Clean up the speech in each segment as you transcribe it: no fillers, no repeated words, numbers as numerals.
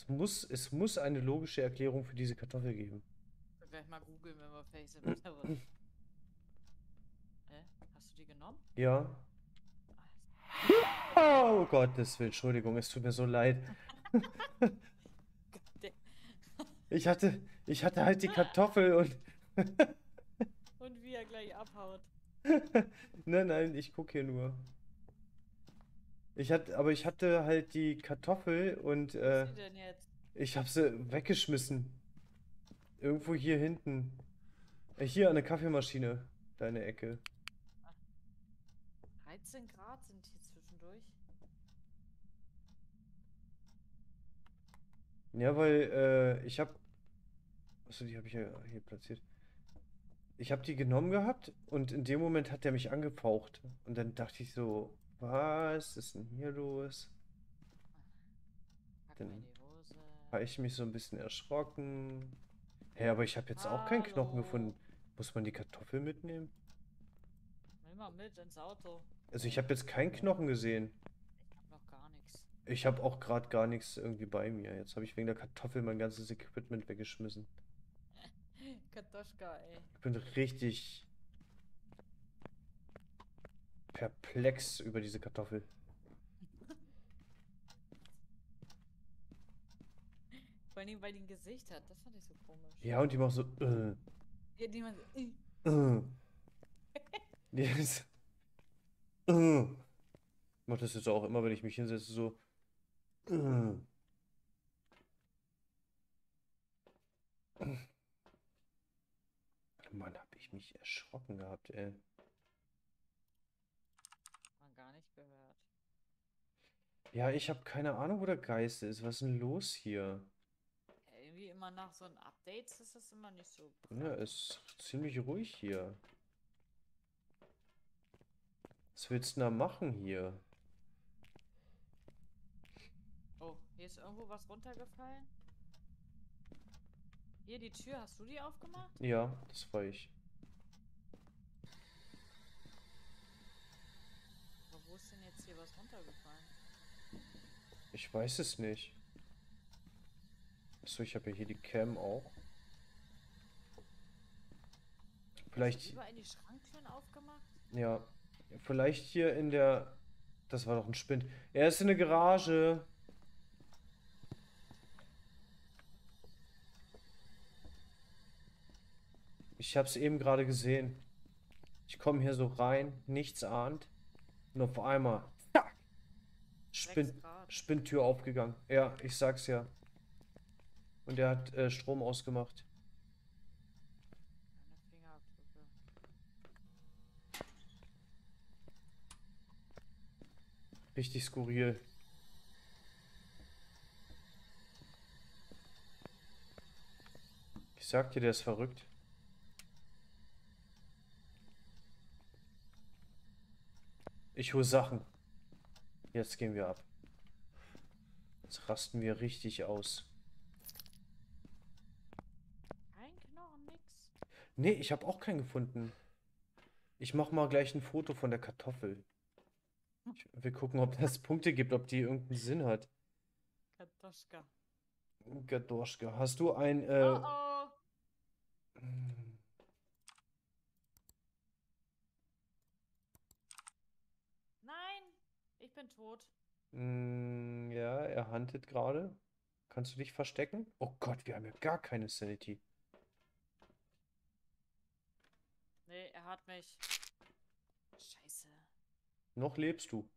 Es muss eine logische Erklärung für diese Kartoffel geben. Wir gleich mal googeln, wenn wir fertig sind mit der Runde. Hast du die genommen? Ja. Ah, Oh Gottes Willen, Entschuldigung, es tut mir so leid. der- Ich hatte halt die Kartoffel und. Und wie er gleich abhaut. Nein, ich gucke hier nur. Aber ich hatte halt die Kartoffel und Wo ist sie denn jetzt? ich habe sie weggeschmissen. Irgendwo hier hinten. Hier an der Kaffeemaschine. Da in der Ecke. 13 Grad sind hier zwischendurch. Ja, weil ich habe. Achso, die habe ich ja hier platziert. Ich habe die genommen gehabt und in dem Moment hat der mich angefaucht. Und dann dachte ich so, was ist denn hier los? Pack mal in Dann die Hose. habe ich mich so ein bisschen erschrocken. Hä, aber ich habe jetzt auch keinen Knochen Hallo. gefunden. Muss man die Kartoffel mitnehmen? Nimm mal mit ins Auto. Also ich habe jetzt keinen Knochen gesehen. Ich hab noch gar nichts. Ich habe auch gerade gar nichts irgendwie bei mir. Jetzt habe ich wegen der Kartoffel mein ganzes Equipment weggeschmissen. Kartoschka, ey. Ich bin richtig perplex über diese Kartoffel. Vor allem, weil die ein Gesicht hat. Das fand ich so komisch. Ja, und die macht so, Ja, die man so, äh. Die ist, Ich mach das jetzt auch immer, wenn ich mich hinsetze, so, äh. Mann, hab ich mich erschrocken gehabt, ey. man gar nicht gehört. Ja, ich habe keine Ahnung, wo der Geist ist. Was ist denn los hier? Ja, irgendwie immer nach so einem Updates ist das immer nicht so Ja, prall. ist ziemlich ruhig hier. Was willst du denn da machen hier? Oh, hier ist irgendwo was runtergefallen. Hier, die Tür, hast du die aufgemacht? Ja, das war ich. Aber wo ist denn jetzt hier was runtergefallen? Ich weiß es nicht. Achso, ich habe ja hier die Cam auch. Hast du Vielleicht, überall die Schranktüren aufgemacht? ja, vielleicht hier in der. Das war doch ein Spind. Er ist in der Garage. Ich habe es eben gerade gesehen. Ich komme hier so rein, nichts ahnt. Und auf einmal, zack, 6 Grad. Spinntür aufgegangen. Ja, ich sag's ja. Und er hat Strom ausgemacht. Keine Fingerabdrücke. Richtig skurril. Ich sag dir, der ist verrückt. Ich hol Sachen. Jetzt gehen wir ab. Jetzt rasten wir richtig aus. Kein Knochen, nix. Nee, ich habe auch keinen gefunden. Ich mach mal gleich ein Foto von der Kartoffel. Ich will gucken, ob das Punkte gibt, ob die irgendeinen Sinn hat. Kartoschka. Gadoschka, hast du ein, Oh oh. Nein, ich bin tot. Ja, er huntet gerade. Kannst du dich verstecken? Oh Gott, wir haben ja gar keine Sanity. Nee, er hat mich. Scheiße. Noch lebst du.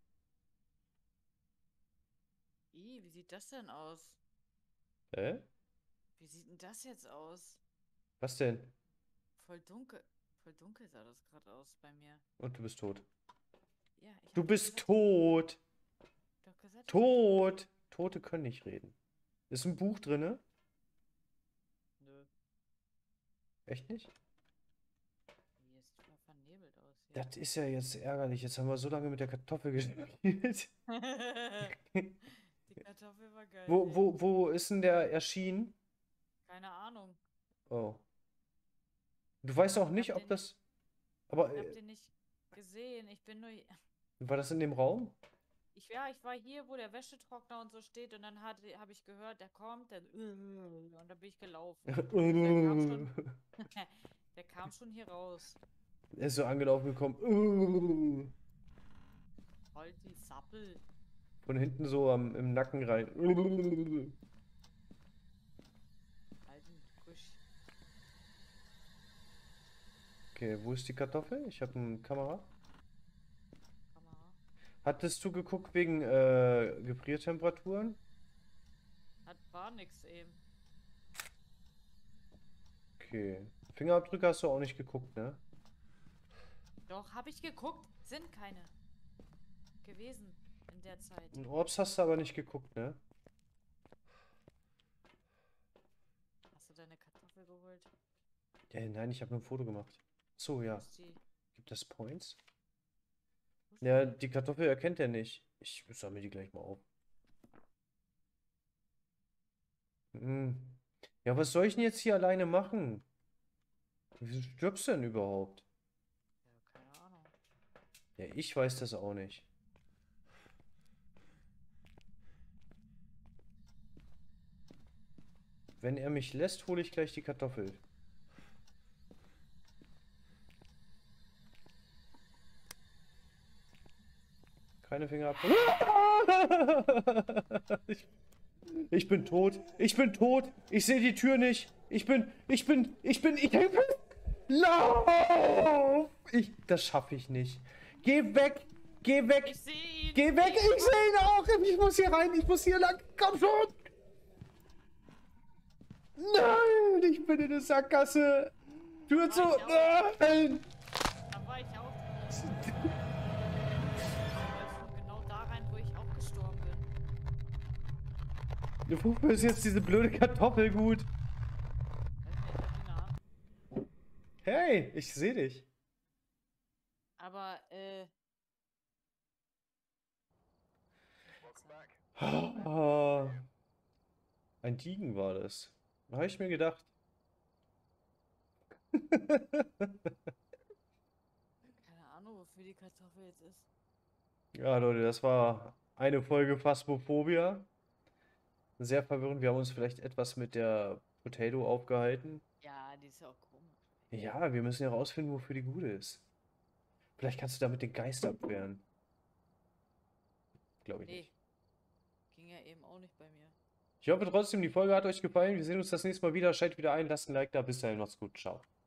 Wie sieht das denn aus? Hä? Wie sieht denn das jetzt aus? Was denn? Voll dunkel. Voll dunkel sah das gerade aus bei mir. Und du bist tot. Ja, ich Du hab doch bist gesagt, tot. doch gesagt, ich bin tot. Tot. Tote können nicht reden. Ist ein Buch drinne? Nö. Echt nicht? Hier ist voll vernebelt aus hier. Das ist ja jetzt ärgerlich. Jetzt haben wir so lange mit der Kartoffel gespielt. Die Kartoffel war geil, Wo, ey. wo, wo ist denn der erschienen? Keine Ahnung. Oh. Du weißt auch Ich hab nicht, ob den das. nicht, Aber ich hab den nicht gesehen. Ich bin nur. war das in dem Raum? ich war hier, wo der Wäschetrockner und so steht und dann habe ich gehört, der kommt, und dann bin ich gelaufen. Also der kam schon hier raus. Er ist so angelaufen gekommen. Halt die Sappel. Von hinten so im Nacken rein. Alten Frisch. Okay, wo ist die Kartoffel? Ich habe eine Kamera. Kamera. Hattest du geguckt wegen Gefriertemperaturen? War nix eben. Okay. Fingerabdrücke hast du auch nicht geguckt, ne? Doch, habe ich geguckt. Sind keine gewesen in der Zeit. Und Orbs hast du aber nicht geguckt, ne? Hast du deine Kartoffel geholt? Ja, nein, ich habe nur ein Foto gemacht. So, Wo ja. ist die? Gibt das Points? Wo ist Ja, die? die Kartoffel erkennt er nicht. Ich sammle die gleich mal auf. Hm. Ja, was soll ich denn jetzt hier alleine machen? Wieso stirbst du denn überhaupt? Ja, keine Ahnung. Ja, ich weiß das auch nicht. Wenn er mich lässt, hole ich gleich die Kartoffel. Keine Fingerabdrücke. Ich bin tot. Ich bin tot. Ich sehe die Tür nicht. Ich Lauf! Das schaffe ich nicht. Geh weg. Geh weg. Ich sehe ihn. Geh weg. Ich sehe ihn auch. Ich muss hier rein. Ich muss hier lang. Komm schon. Nein, ich bin in der Sackgasse. Tür zu. Nein. Da war ich auch drin. Genau da rein, wo ich auch gestorben bin. Wofür ist jetzt diese blöde Kartoffel gut? Weiß nicht, ich hab die Namen. Hey, ich sehe dich. Aber, Ah, ein Diegen war das. Habe ich mir gedacht. keine Ahnung, wofür die Kartoffel jetzt ist. Ja, Leute, das war eine Folge Phasmophobia. Sehr verwirrend. Wir haben uns vielleicht etwas mit der Potato aufgehalten. Ja, die ist ja auch komisch. Ja, wir müssen ja rausfinden, wofür die gut ist. Vielleicht kannst du damit den Geist abwehren. Glaube ich Nee, nicht. ging ja eben auch nicht bei mir. Ich hoffe trotzdem, die Folge hat euch gefallen. Wir sehen uns das nächste Mal wieder. Schaltet wieder ein, lasst ein Like da. Bis dahin, macht's gut. Ciao.